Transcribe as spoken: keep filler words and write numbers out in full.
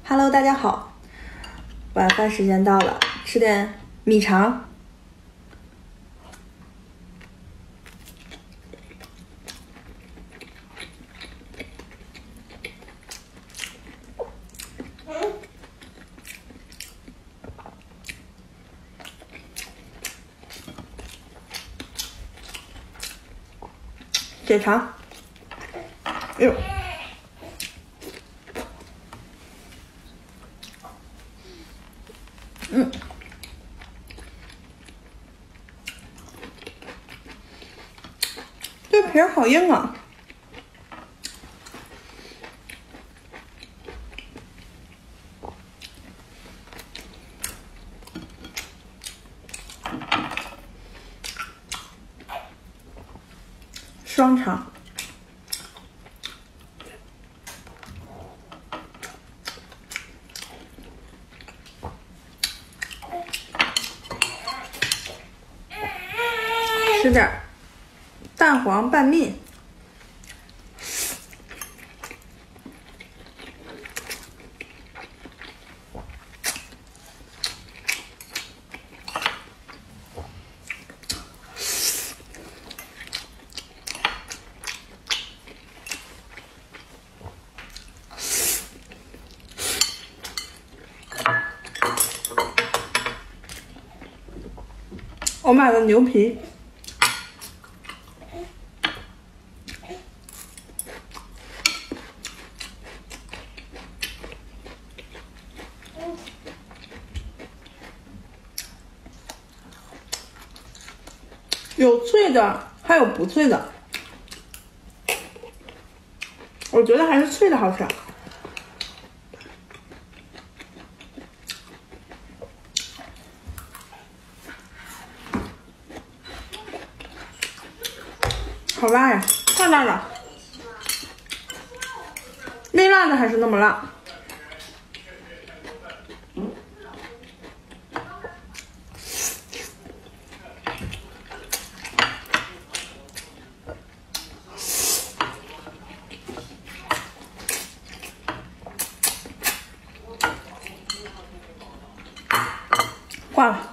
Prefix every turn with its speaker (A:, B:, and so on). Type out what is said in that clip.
A: Hello， 大家好，晚饭时间到了，吃点米肠。血肠，哎呦，嗯，这皮儿好硬啊！双肠，吃点蛋黄拌面。我买的牛皮，有脆的，还有不脆的。我觉得还是脆的好吃。好辣呀，太辣了，没辣的还是那么辣。换了。